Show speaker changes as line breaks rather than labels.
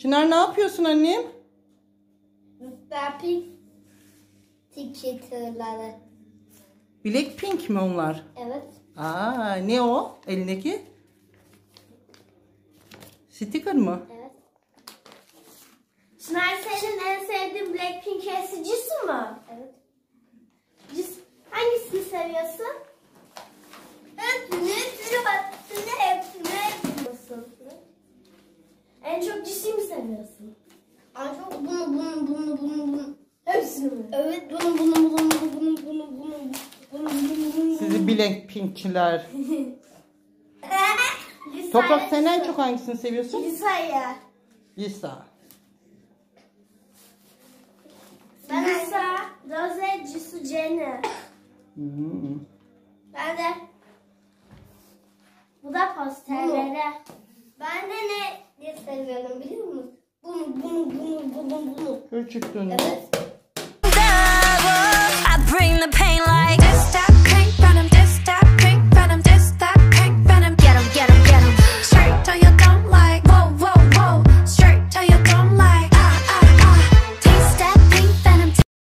Çınar ne yapıyorsun annem?
Blackpink tişörtleri.
Blackpink mi onlar?
Evet.
Aa, ne o elindeki? Sticker mı?
Evet. Çınar senin en sevdiğin Blackpink esicisi mi? Evet. Hangisini seviyorsun? Hepsini seviyorsun. En çok Cis'i mi seviyorsun? En çok bunu. Hepsini mi? Evet, bunu.
Sizi Blackpinkçiler. Toprak sen en çok hangisini seviyorsun?
Lisa'yı.
Lisa.
Ben Lisa, Rose, Jisoo, Jennie. Ben de. Bu da posterleri. Ben de ne seviyorum biliyor musun? Bunu.
Küçüktün.
Evet.